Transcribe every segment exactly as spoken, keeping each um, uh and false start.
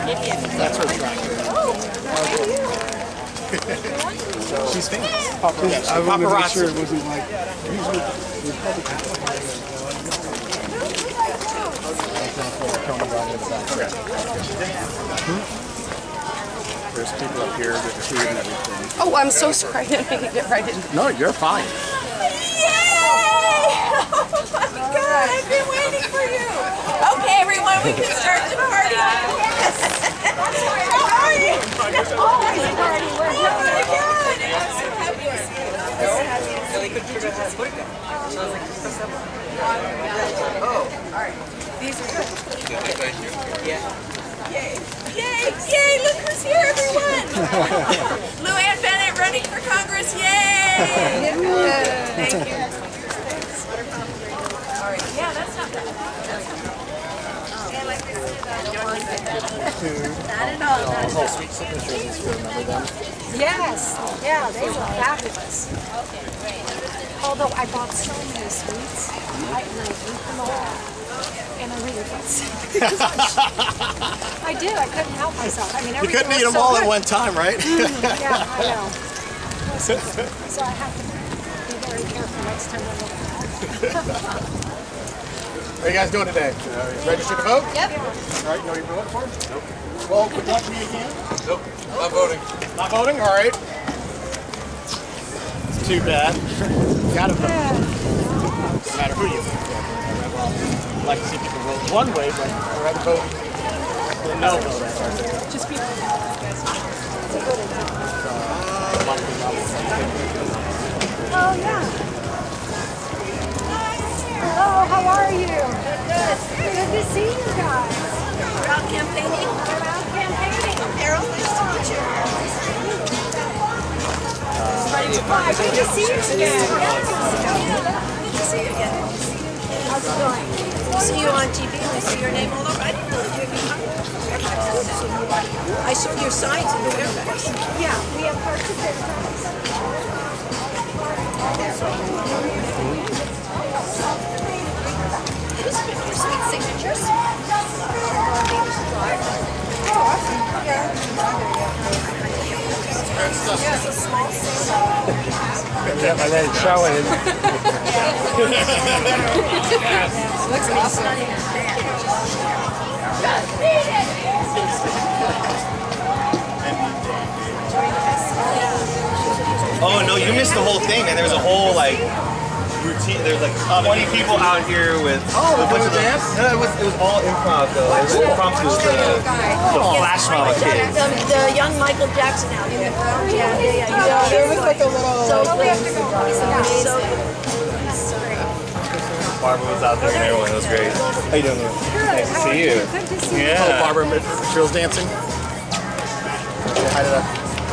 That's her trying. So, she's famous. Paparazzi. Yeah, I wanted to make sure paparazzi. it wasn't like usually Republicans. Okay. Hmm? There's people up here that cheer and everything. Oh, I'm so sorry. I didn't mean to get right in. No, you're fine. Yay! Oh my God, I've been waiting for you. Okay, everyone, we can start the party. Yes. How are you? Always a party. Oh my God. I'm so happy to see you. Oh, all right. These are good. Yeah. Yay. Yay. Yay. Look who's here, everyone. Luann Bennett running for Congress. Yay. Thank you. All right. Yeah, that's not bad. That's not bad. And like I said, I don't want to say that. Not at all. Not at all. Sweet signatures, you remember them? Yes. Yeah, they were fabulous. Okay, great. Although I bought so many sweets, I, and I ate them all. And I really felt sick. I did. I couldn't help myself. I mean, You couldn't eat them so all good. at one time, right? Mm, yeah, I know. So, so I have to be very careful next time I look at What are you guys doing today? Register to vote? Yep. All right, you know you're voting for? Nope. Well, would you like to be again? Nope, not voting. Not voting? All right. It's too bad. You gotta vote. No matter who you vote for. Well, I'd like to see people vote one way, but I'd rather vote for the no vote. Just be Oh, yeah. Oh, how are you? Good. Good to see you guys. We're out campaigning. We're out campaigning. Harold, nice to meet you. Hi, good to see you again. Good to see you again. How's it going? We see you on T V and we see your name all over. I didn't know that you were I saw your signs in Fairfax. Yeah, we have participants. Your sweet signatures. Just a small Yeah, I let it show it. Looks awesome. Oh no, you missed the whole thing, man. There was a whole like routine. There's like twenty people out here with Oh, a bunch doing of dance? No, it was it was all improv though. It was impromptu. The, the flash mob kids. The, the young Michael Jackson out here. Yeah, yeah, yeah. Yeah, there was like a little. So Oh, we have to go. So Barbara was out there and everyone. It was great. How you doing, Lou? Nice to see you. Good to see you. Yeah. Oh, Barbara Materials dancing. Say hi to that.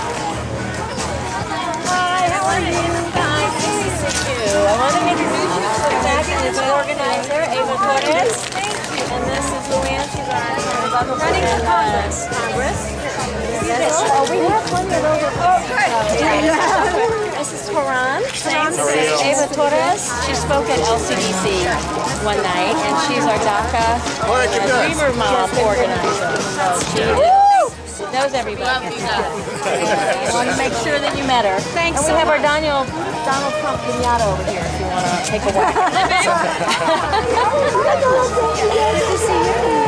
Hi, how are you? Nice to meet you. I want to introduce you to the fabulous organizer, Ava Torres. And this is Luann. She's our running for Congress. Congress. Oh, we have plenty of those. Oh, good. This is Haran. Ava Torres. She spoke at L C D C one night, and she's our DACA All right, uh, you're good. Dreamer Mom organizer. So she knows everybody. I want to make sure that you met her. Thanks And we so have our much. Daniel, Donald Trump pinata over here if you want to take a walk. Good to see you.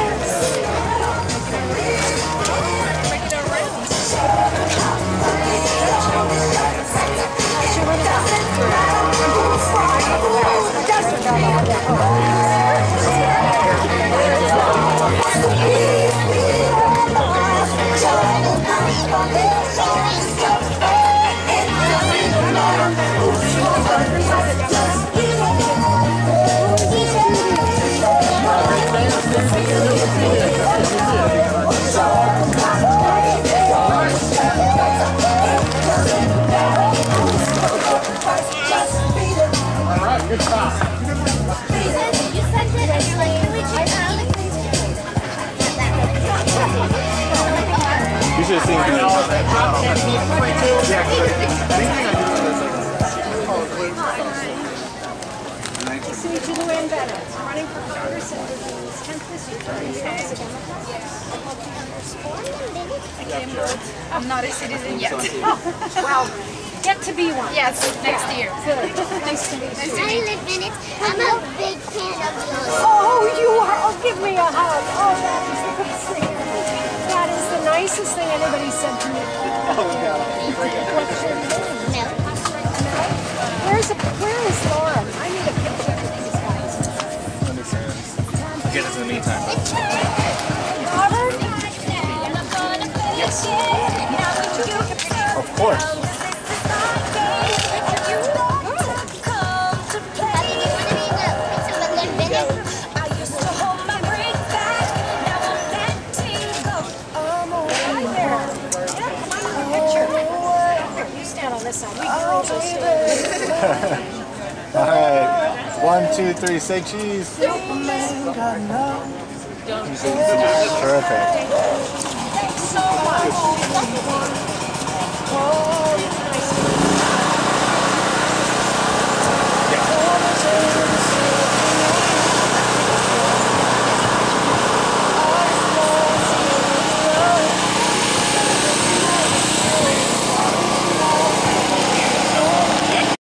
Good job. You should have seen me. See to Luann Bennett, running for Congress in the tenth district. Are you guys a Democrat? Yes. I'm not a citizen yet. Well, get to be one. Yes, next year. Good. Nice to meet you. I live in it. I'm a big fan of yours. Oh, you are. Oh, give me a hug. Oh, that is the best thing. That is the nicest thing anybody said to me. Oh, no. What's your name? Milk. Where's a, where is Lauren? I need a picture of these guys. Get us in the meantime. Robert? Yes. Of course. Um, right there. Yeah, come on, a picture. Here, you stand on this side. We girls will stand. All right. One, two, three, say cheese. Don't. Terrific.